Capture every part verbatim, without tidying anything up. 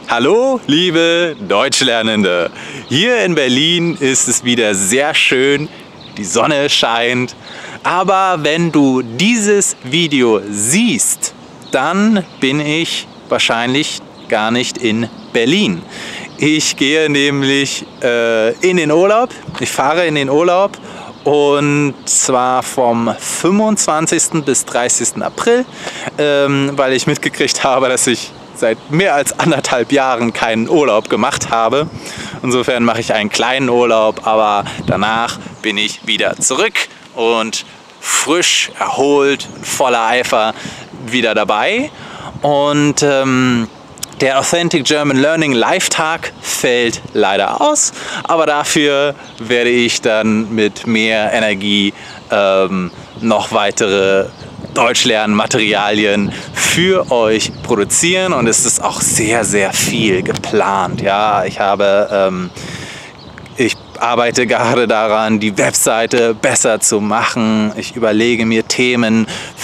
Hallo, liebe Deutschlernende! Hier in Berlin ist es wieder sehr schön, die Sonne scheint. Aber wenn du dieses Video siehst, dann bin ich wahrscheinlich gar nicht in Berlin. Ich gehe nämlich äh, in den Urlaub. Ich fahre in den Urlaub und zwar vom fünfundzwanzigsten bis dreißigsten April, ähm, weil ich mitgekriegt habe, dass ich seit mehr als anderthalb Jahren keinen Urlaub gemacht habe. Insofern mache ich einen kleinen Urlaub, aber danach bin ich wieder zurück und frisch, erholt, voller Eifer wieder dabei. Und ähm, der Authentic German Learning Live-Tag fällt leider aus, aber dafür werde ich dann mit mehr Energie ähm, noch weitere Deutschlernmaterialien für euch produzieren, und es ist auch sehr, sehr viel geplant. Ja, ich habe, ähm, ich arbeite gerade daran, die Webseite besser zu machen. Ich überlege mir Themen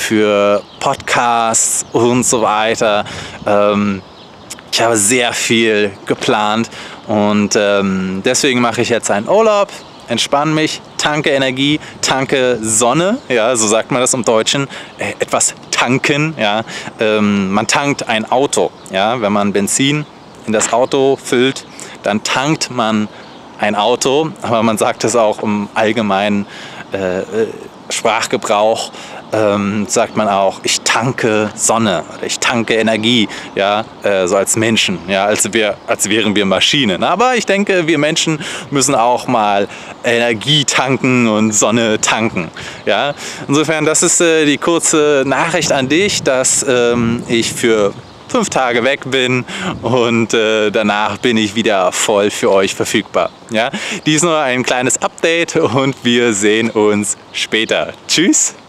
für Podcasts und so weiter. Ähm, ich habe sehr viel geplant und ähm, deswegen mache ich jetzt einen Urlaub. Entspanne mich, tanke Energie, tanke Sonne, ja, so sagt man das im Deutschen, äh, etwas tanken, ja, ähm, man tankt ein Auto, ja, wenn man Benzin in das Auto füllt, dann tankt man ein Auto, aber man sagt es auch im allgemeinen äh, Sprachgebrauch, ähm, sagt man auch, ich tanke Sonne oder ich tanke Energie, ja, äh, so als Menschen, ja, als, wir, als wären wir Maschinen. Aber ich denke, wir Menschen müssen auch mal Energie tanken und Sonne tanken. Ja. Insofern, das ist äh, die kurze Nachricht an dich, dass ähm, ich für fünf Tage weg bin und äh, danach bin ich wieder voll für euch verfügbar. Ja? Dies nur ein kleines Update und wir sehen uns später. Tschüss!